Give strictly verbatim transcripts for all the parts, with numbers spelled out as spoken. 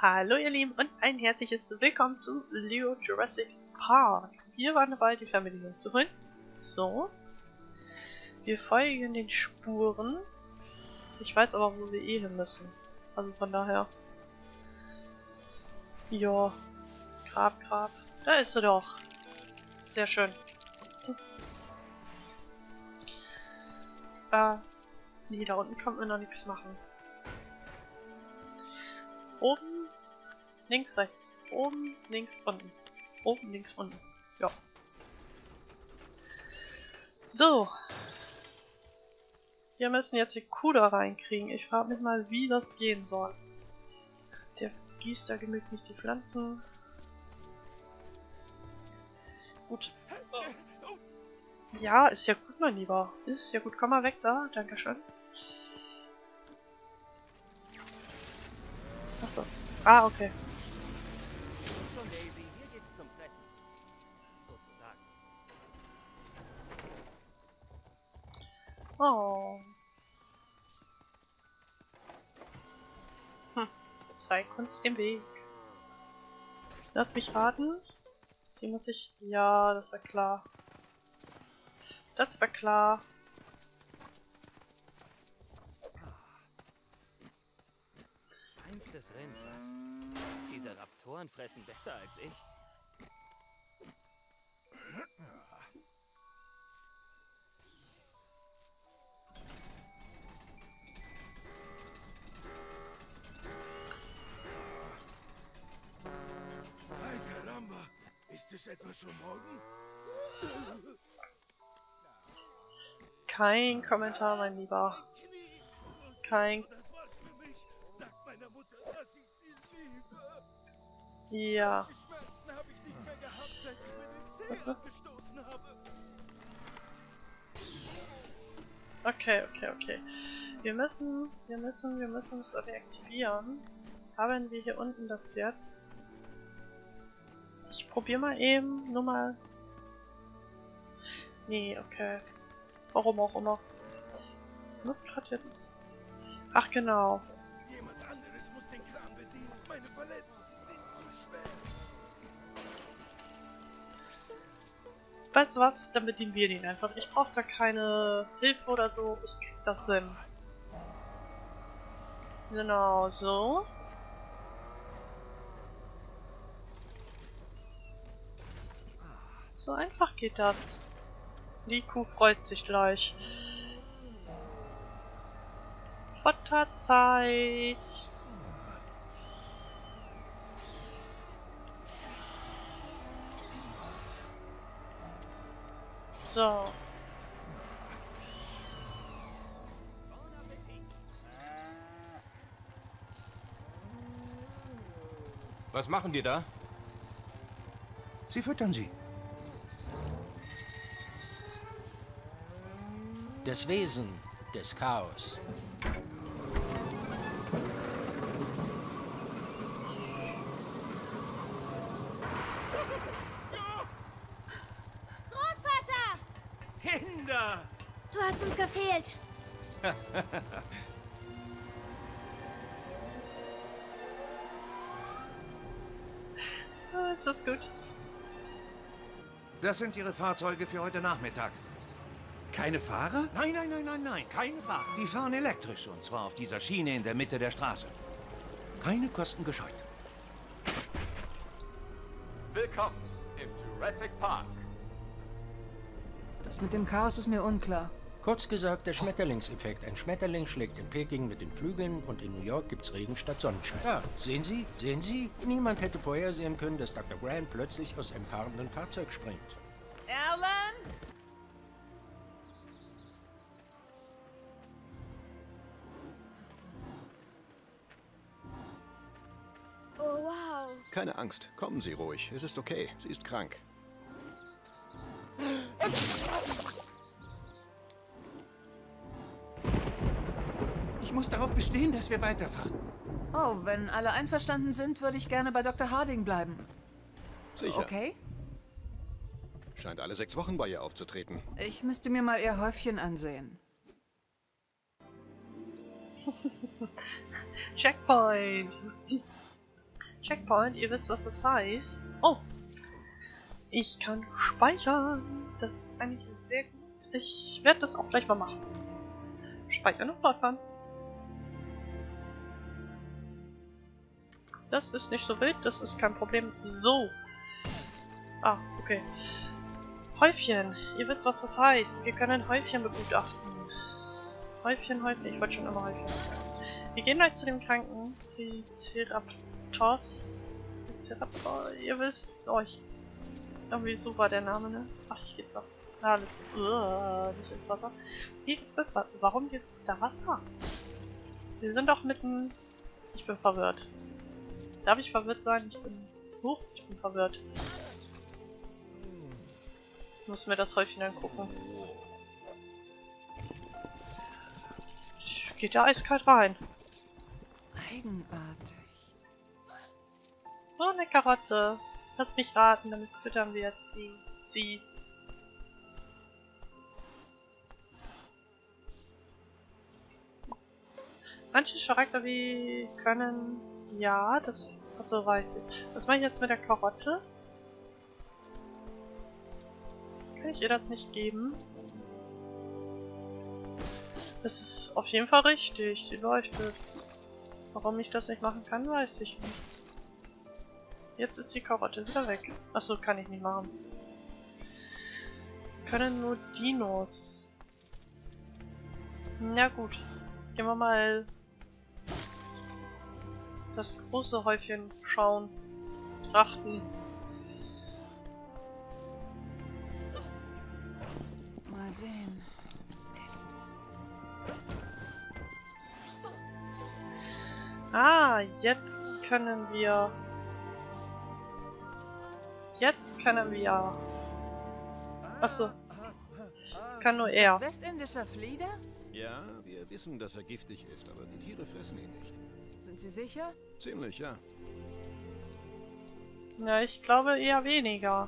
Hallo ihr Lieben und ein herzliches Willkommen zu Lego Jurassic Park. Wir waren dabei, die Fernbedienung zu holen. So. Wir folgen den Spuren. Ich weiß aber, wo wir eh hin müssen. Also von daher. Ja. Grab, Grab. Da ist sie doch. Sehr schön. Äh. Nee, da unten kann man noch nichts machen. Oben, links, rechts. Oben, links, unten. Oben, links, unten. Ja. So. Wir müssen jetzt die Kuh da reinkriegen. Ich frage mich mal, wie das gehen soll. Der gießt da gemütlich die Pflanzen. Gut. Ja, ist ja gut, mein Lieber. Ist ja gut. Komm mal weg da. Dankeschön. Was ist das? Ah, okay. Oh. Hm. Zeig uns den Weg. Lass mich raten. Die muss ich... Ja, das war klar. Das war klar. Feinstes Rind, was? Diese Raptoren fressen besser als ich. Ay, caramba! Ist es etwa schon morgen? Kein Kommentar, mein Lieber. Kein... Das war's für mich. Sag meiner Mutter, dass ich sie liebe. Ja. Die Schmerzen habe ich nicht mehr gehabt, seit ich mir den Zeh Was ist? abgestoßen habe. Okay, okay, okay. Wir müssen, wir müssen, wir müssen es reaktivieren. Haben wir hier unten das jetzt? Ich probiere mal eben, nur mal... Nee, okay. Warum auch immer. Ich muss gerade jetzt... Ach genau. Jemand anderes muss den Kran bedienen. Meine Verletzungen sind zu schwer. Weißt du was? Dann bedienen wir den einfach. Ich brauche da keine Hilfe oder so. Ich krieg das hin. Genau, so. So einfach geht das. Die Kuh freut sich gleich. Futterzeit. So. Was machen die da? Sie füttern sie. Das Wesen des Chaos. Großvater! Kinder! Du hast uns gefehlt. Ah, ist das gut. Das sind Ihre Fahrzeuge für heute Nachmittag. Keine Fahrer? Nein, nein, nein, nein, nein, keine Fahrer. Die fahren elektrisch und zwar auf dieser Schiene in der Mitte der Straße. Keine Kosten gescheut. Willkommen im Jurassic Park. Das mit dem Chaos ist mir unklar. Kurz gesagt, der Schmetterlingseffekt. Ein Schmetterling schlägt in Peking mit den Flügeln und in New York gibt's Regen statt Sonnenschein. Ja, sehen Sie? Sehen Sie? Niemand hätte vorhersehen können, dass Doktor Grant plötzlich aus einem fahrenden Fahrzeug springt. Erlen? Oh, wow. Keine Angst, kommen Sie ruhig. Es ist okay. Sie ist krank. Ich muss darauf bestehen, dass wir weiterfahren. Oh, wenn alle einverstanden sind, würde ich gerne bei Doktor Harding bleiben. Sicher. Okay? Scheint alle sechs Wochen bei ihr aufzutreten. Ich müsste mir mal ihr Häufchen ansehen. Checkpoint. Checkpoint, ihr wisst, was das heißt. Oh! Ich kann speichern. Das ist eigentlich sehr gut. Ich werde das auch gleich mal machen. Speichern und fortfahren. Das ist nicht so wild, das ist kein Problem. So. Ah, okay. Häufchen. Ihr wisst, was das heißt. Wir können Häufchen begutachten. Häufchen, Häufchen. Ich wollte schon immer Häufchen. Wir gehen gleich zu dem Kranken. Triceratops. Triceratops. Ihr wisst. Oh, ich. Irgendwie so war der Name, ne? Ach, ich geht's auf. Ah, alles. Uh, nicht ins Wasser. Hier gibt es Wasser. Warum gibt es da Wasser? Wir sind doch mitten. Ich bin verwirrt. Darf ich verwirrt sein? Ich bin. Huch, ich bin verwirrt. Ich muss mir das Häufchen angucken. Geht da eiskalt rein. Eigenartig. Oh, eine Karotte. Lass mich raten, damit füttern wir jetzt die. Sie. Manche Charakter wie können. Ja, das. Achso, weiß ich. Was mache ich jetzt mit der Karotte? Kann ich ihr das nicht geben? Das ist auf jeden Fall richtig. Sie leuchtet. Warum ich das nicht machen kann, weiß ich nicht. Jetzt ist die Karotte wieder weg. Achso, kann ich nicht machen. Das können nur Dinos. Na gut. Gehen wir mal das große Häufchen schauen. Trachten. Mal sehen. Mist. Ah, jetzt können wir... Jetzt können wir... Achso. Das kann nur er. Das westindischer Flieder? Ja, wir wissen, dass er giftig ist, aber die Tiere fressen ihn nicht. Sind Sie sicher? Ziemlich, ja. Ja, ich glaube eher weniger.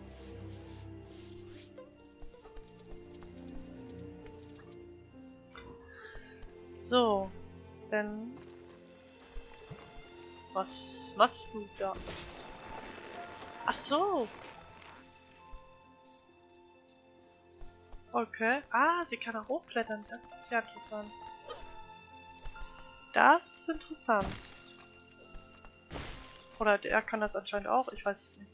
So, dann... Was machst du da? Ach so! Okay. Ah, sie kann auch hochklettern. Das ist ja interessant. Das ist interessant. Oder er kann das anscheinend auch. Ich weiß es nicht.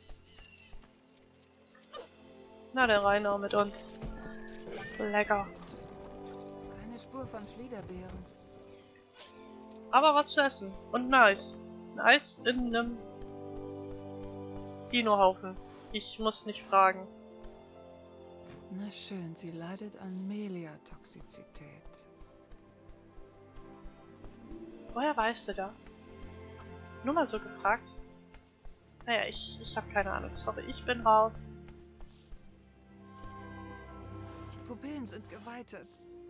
Na, der Rainer mit uns. Lecker. Keine Spur von Fliederbeeren. Aber was zu essen. Und nice. Ein Eis in einem Dinohaufen. Ich muss nicht fragen. Na schön, sie leidet an Melia-Toxizität. Woher weißt du das? Nur mal so gefragt. Naja, ich, ich habe keine Ahnung. Sorry, ich bin raus. Die Pupillen sind geweitet.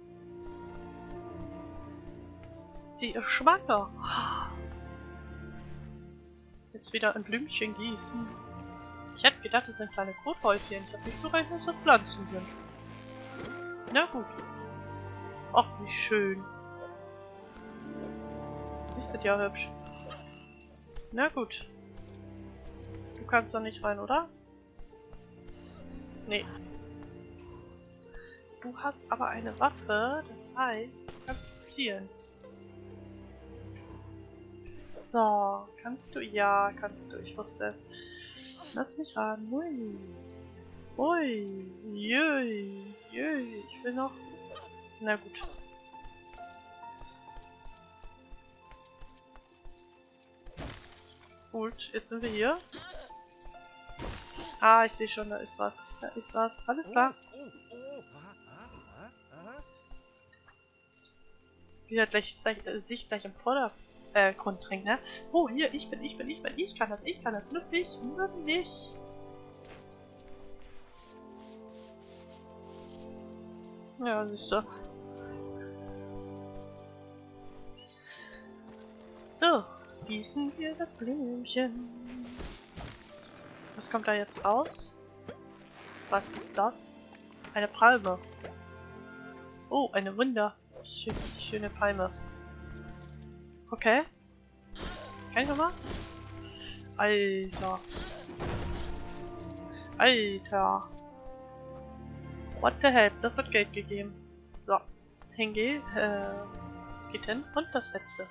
Sie ist schwanger. Jetzt wieder ein Blümchen gießen. Ich hätte gedacht, es sind kleine Kothäuschen. Ich habe nicht so gerechnet, dass das Pflanzen sind. Na gut. Ach, wie schön. Siehst du ja hübsch. Na gut. Du kannst doch nicht rein, oder? Nee. Du hast aber eine Waffe, das heißt, du kannst zielen. So, kannst du? Ja, kannst du. Ich wusste es. Lass mich ran. Hui. Ui. Jui. Jui. Ich will noch. Na gut. Gut, jetzt sind wir hier. Ah, ich sehe schon, da ist was. Da ist was. Alles klar. Wieder gleich, gleich äh, sich gleich im Vordergrund äh, drängt, ne? Oh, hier, ich bin, ich bin, ich bin, ich kann das, ich kann das. Nur dich, nur dich. Ja, siehst du. So, gießen wir das Blümchen. Was kommt da jetzt raus? Was ist das? Eine Palme. Oh, eine Wunder. Schöne, schöne Palme. Okay. Kann ich nochmal? Alter. Alter. What the hell? Das hat Geld gegeben. So. Hingeh. Äh, es geht hin. Und das letzte.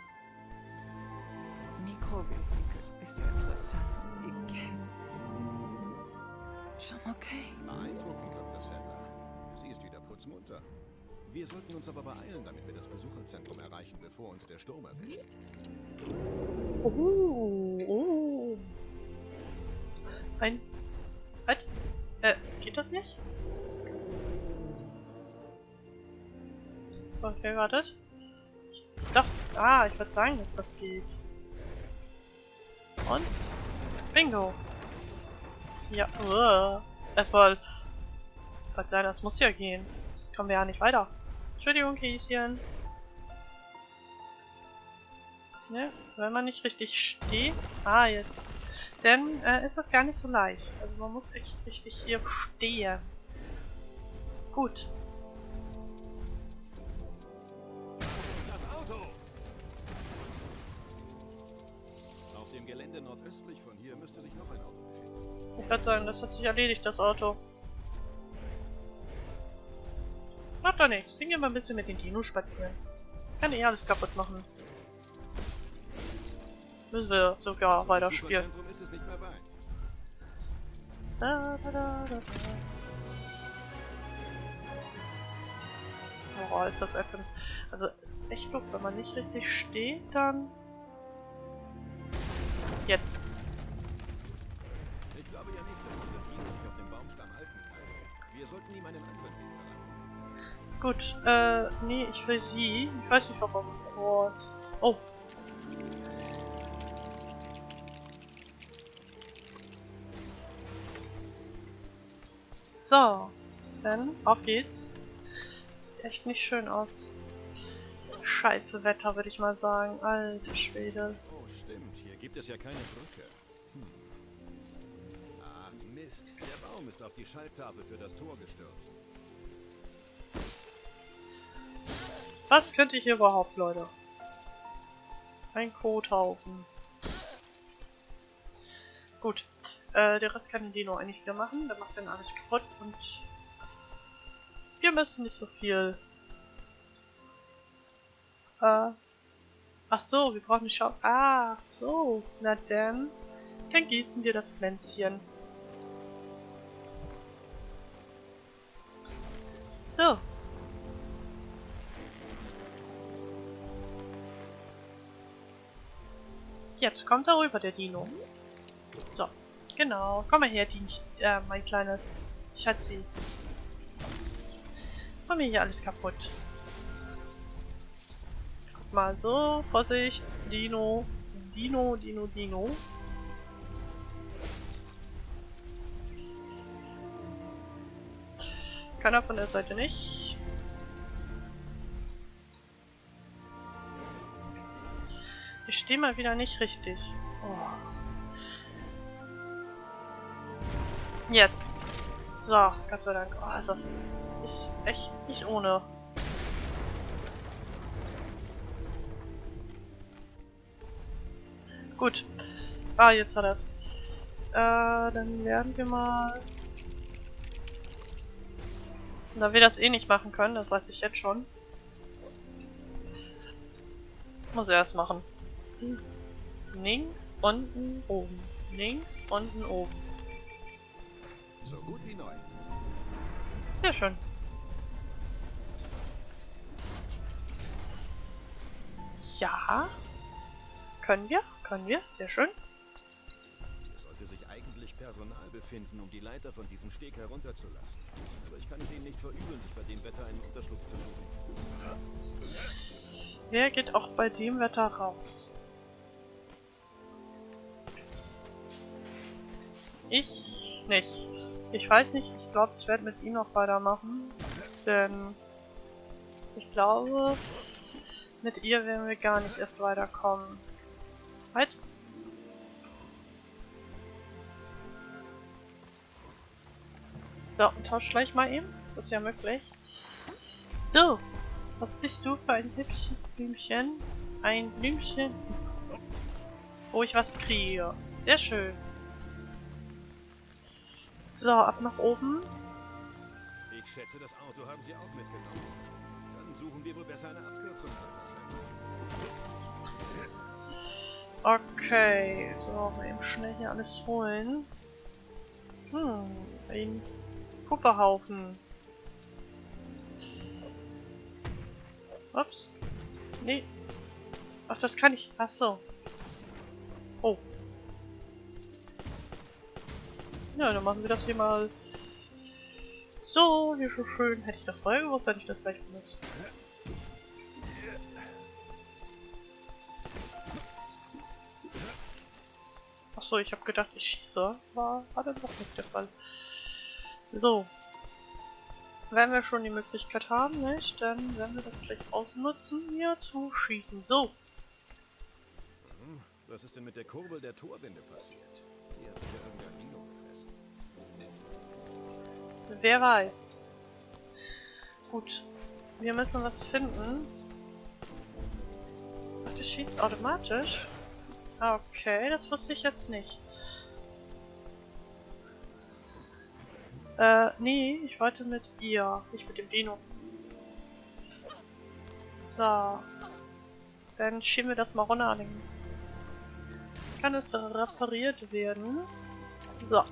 Mikrovesikel ist ja interessant. Ich... Schon okay. Beeindruckend, Doktor Sadler. Sie ist wieder putzmunter. Wir sollten uns aber beeilen, damit wir das Besucherzentrum erreichen, bevor uns der Sturm erwischt. Oh, oh. Ein... Halt. Äh, geht das nicht? Okay, wartet. Ich dachte... Ah, ich würde sagen, dass das geht. Und? Bingo! Ja, uh, erstmal... Gott sei Dank, das muss ja gehen. Das kommen wir ja nicht weiter. Entschuldigung, Häschen. Ne, wenn man nicht richtig steht... Ah, jetzt. Dann äh, ist das gar nicht so leicht. Also man muss echt richtig hier stehen. Gut. Das Auto! Auf dem Gelände nordöstlich von hier müsste sich noch ein Auto befinden. Ich würde sagen, das hat sich erledigt, das Auto. Macht doch nichts. Gehen wir mal ein bisschen mit den Dinos spazieren. Kann eh alles kaputt machen. Müssen wir sogar weiterspielen. Zentrum ist es nicht mehr weit. Da, da, da, da, da. Oh, ist das ätzend. Also, es ist echt doof, wenn man nicht richtig steht, dann... Jetzt. Ich glaube ja nicht, dass dieser Dino sich auf dem Baumstamm halten kann. Wir sollten ihm einen anderen Weg verraten. Gut, äh, nee, ich will sie. Ich weiß nicht, ob er... Oh, es ist... Oh. So, dann auf geht's. Sieht echt nicht schön aus. Scheiße Wetter, würde ich mal sagen. Alter Schwede. Oh, stimmt. Hier gibt es ja keine Brücke. Hm. Ach, Mist. Der Baum ist auf die Schalttafel für das Tor gestürzt. Was könnte ich hier überhaupt, Leute? Ein Kothaufen. Gut. Äh, der Rest kann den Dino eigentlich wieder machen. Der macht dann alles kaputt und wir müssen nicht so viel. Äh. Ach so, wir brauchen die Schau. Ah, so. Na dann. Dann gießen wir das Pflänzchen. So. Jetzt kommt er rüber, der Dino. So. Genau, komm mal her, die, äh, mein kleines Schatzi. Mach mir hier alles kaputt. Guck mal, so, Vorsicht, Dino, Dino, Dino, Dino. Keiner von der Seite nicht. Ich stehe mal wieder nicht richtig. Oh. Jetzt. So, Gott sei Dank. Oh, das ist echt nicht ohne. Gut. Ah, jetzt hat er's. Äh, dann werden wir mal... Da wir das eh nicht machen können, das weiß ich jetzt schon. Muss er erst machen. Links, unten, oben. Links, unten, oben. So gut wie neu. Sehr schön. Ja. Können wir? Können wir? Sehr schön. Hier sollte sich eigentlich Personal befinden, um die Leiter von diesem Steg herunterzulassen. Aber ich kann es Ihnen nicht verübeln, sich bei dem Wetter einen Unterschlupf zu suchen. Wer geht auch bei dem Wetter raus? Ich nicht. Ich weiß nicht, ich glaube, ich werde mit ihm noch weitermachen. Denn ich glaube, mit ihr werden wir gar nicht erst weiterkommen. Halt! So, tausch gleich mal eben. Ist das ja möglich? So! Was bist du für ein hübsches Blümchen? Ein Blümchen, wo ich was kriege. Sehr schön. So, ab nach oben. Ich schätze, das Auto haben Sie auch mitgenommen. Dann suchen wir wohl besser eine Abkürzung. Okay, so, mal eben schnell hier alles holen. Hm, ein Pupperhaufen. Ups. Nee. Ach, das kann ich. Ach so. Oh. Ja, dann machen wir das hier mal so. Hier schon schön. Hätte ich das vorher gewusst, hätte ich das gleich benutzt. Achso, ich habe gedacht, ich schieße. War, war dann doch nicht der Fall. So. Wenn wir schon die Möglichkeit haben, nicht, dann werden wir das gleich ausnutzen, hier zu schießen. So. Was ist denn mit der Kurbel der Torwinde passiert? Die hat sich ja irgendein Dino gefressen. Wer weiß. Gut. Wir müssen was finden. Ach, das schießt automatisch. Okay, das wusste ich jetzt nicht. Äh, nee, ich wollte mit ihr, nicht mit dem Dino. So. Dann schieben wir das mal runter. Dann kann es repariert werden. So.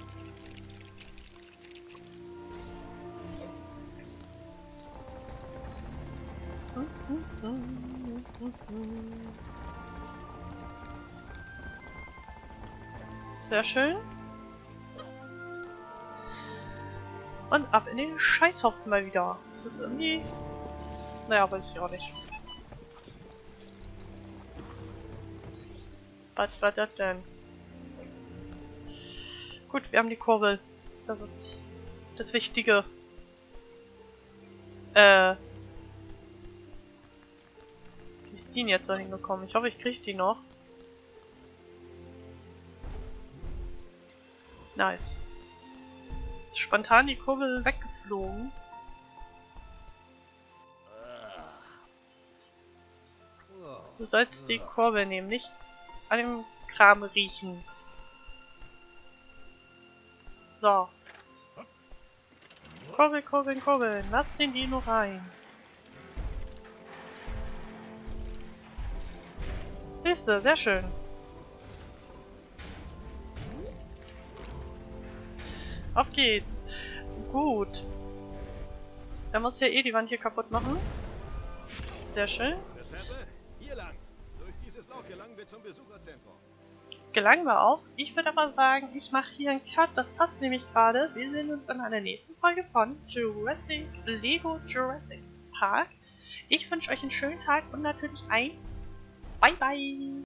Sehr schön. Und ab in den Scheißhaufen mal wieder. Das ist irgendwie... Naja, weiß ich auch nicht. Was war das denn? Gut, wir haben die Kurbel. Das ist das Wichtige. Äh... Wie ist die denn jetzt da hingekommen? Ich hoffe, ich kriege die noch. Nice. Spontan die Kurbel weggeflogen. Du sollst die Kurbel nehmen, nicht an dem Kram riechen. So. Kurbel, Kurbeln, Kurbeln. Lass den Dino rein. Siehste, sehr schön. Auf geht's. Gut. Er muss ja eh die Wand hier kaputt machen. Sehr schön. Hier lang. Durch dieses Loch gelangen wir zum Besucherzentrum. Gelangen wir auch. Ich würde aber sagen, ich mache hier einen Cut. Das passt nämlich gerade. Wir sehen uns in einer nächsten Folge von Jurassic, Lego Jurassic Park. Ich wünsche euch einen schönen Tag und natürlich ein Bye Bye.